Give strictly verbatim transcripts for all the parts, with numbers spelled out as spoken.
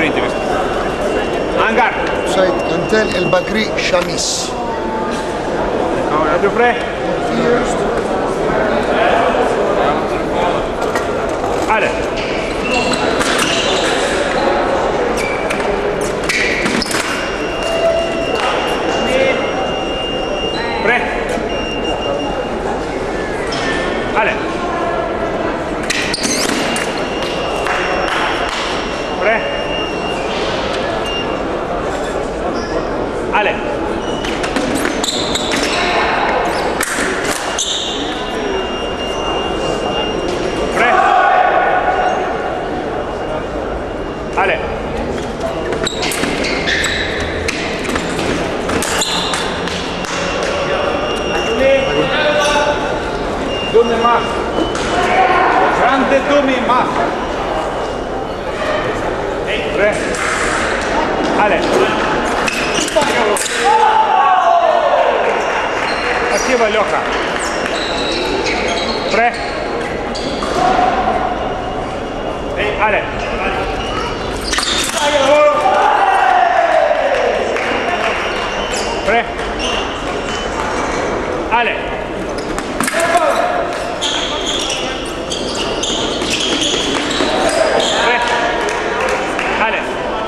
diferente questo. Hangar. Said Antel El Bagri Shamis. Ora più pre. Ale. Pre. Ale. Pre. Ale. Pre. Ale. Dumne mas. Grande dumne mas. Pre. Ale. Спасибо, Леха. Пре. Але. Пре. Ale. Pre. Ale.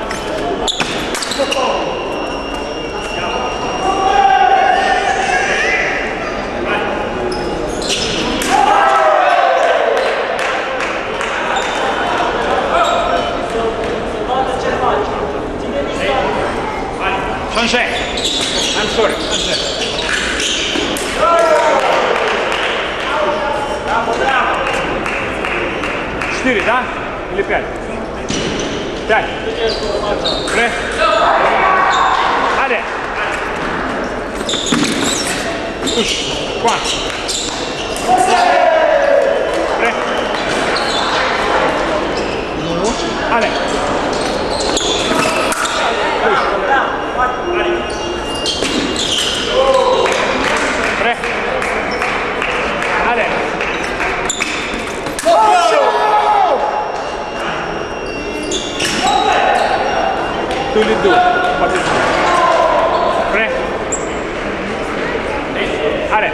Sunshine. I'm sorry. Sunshine. Четыре, да? Или пять? Пять. Пре. Але. Туш. Кван. Пре. Але. Туш. Pre. Ale. Tu li du. Pre. Ale.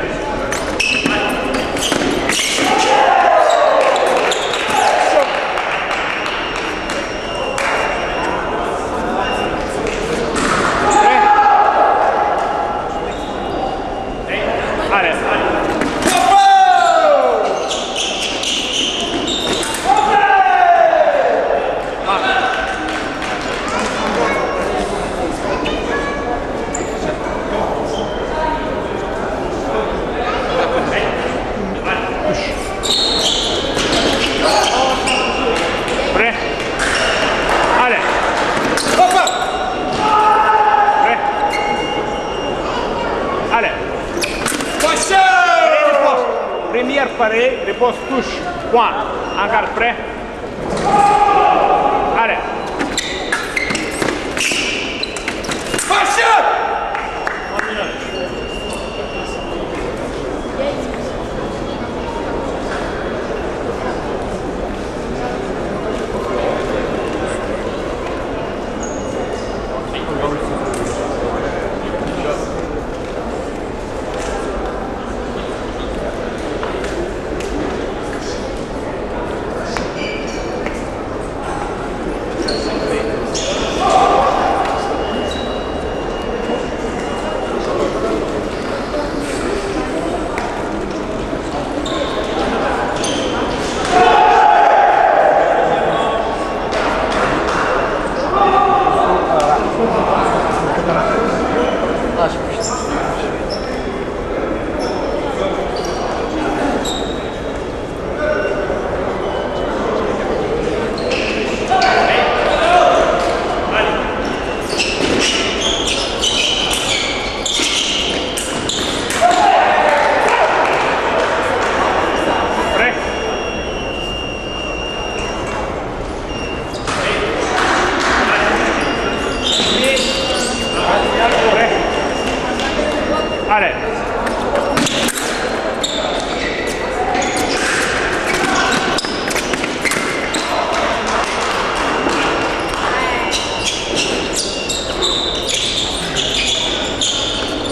Premier pare, repose touche, point. Encore prêt. Allez. Fashion!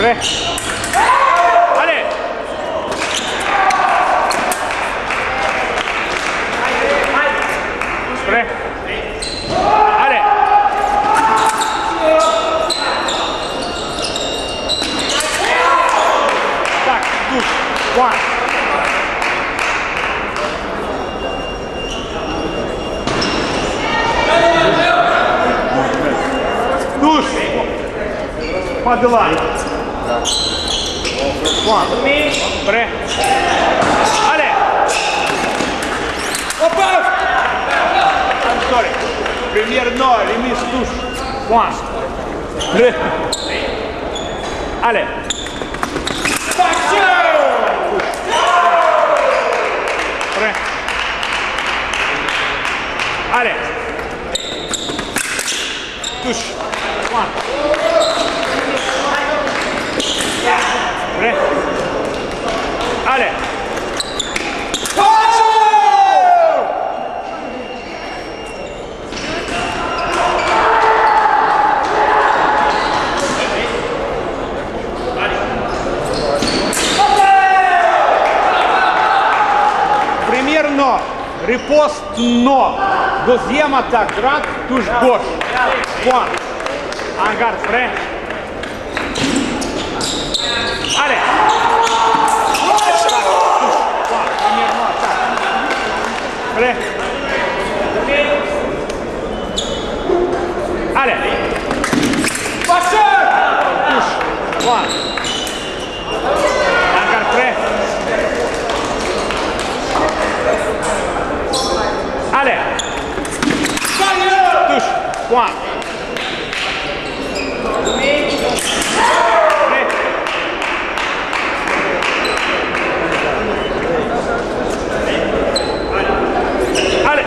Prêt? Allez! Prêt? Allez! Tac, touche, point. Touche. Pas de là. Point. Prêt? Allez! Hop! I'm sorry. Première no, remise touche. Point. Prêt? Allez! Prêt? Allez! Touche. Point. Prêt? Allez! Première no, riposte no. Deuxième attaque droite, touche gauche. Point. En garde, prêt? Allez! Première no, attaque. Prêt? Allez! Touche. Point. En garde, prêt? Allez! Touche. Point. Prêt? Allez!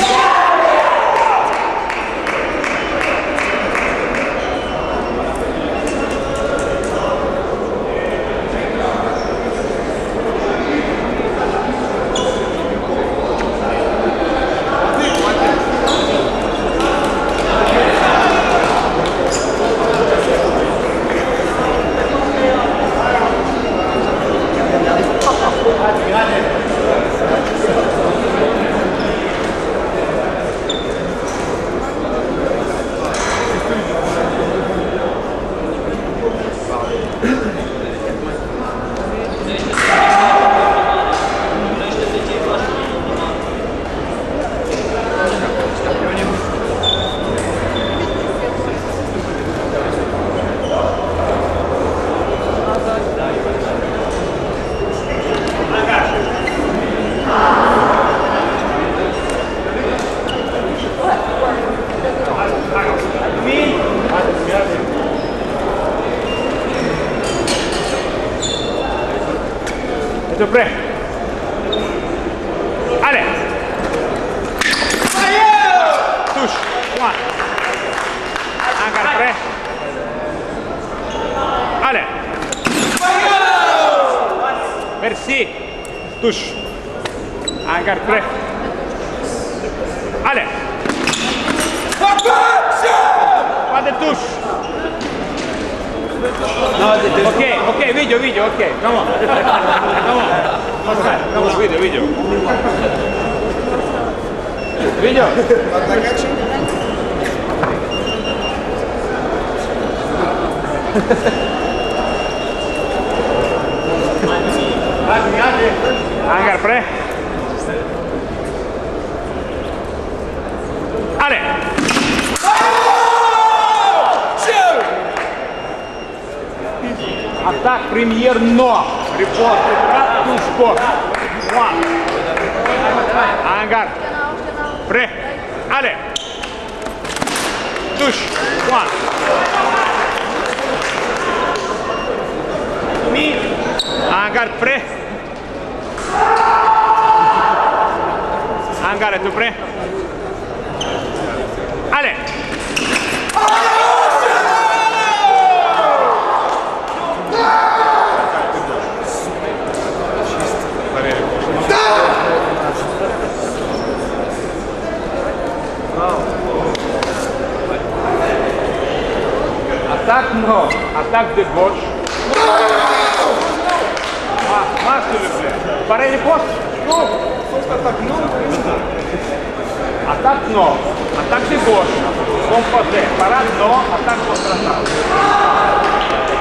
Êtes-vous prêt? Allez! Touche. Point. En garde, prêt? Allez! Merci. Touche. En garde, prêt? Allez! Pas de touche. Ok, ok, video, video, ok. Come on. Come on. Come on, video, video. Video. Hangar, prêt? Allez! Attaque première no. Riposte droite, touche gauche. Point. En garde. Prêt? Allez! Touche. Point. En garde, prêt? En garde, êtes-vous prêt? Allez! Attaque, non. Attaque de gauche. Параллельный пост. Ну, просто так, ну. Атак но. Атак ты гош. Композе. Парад но. Атак контратак.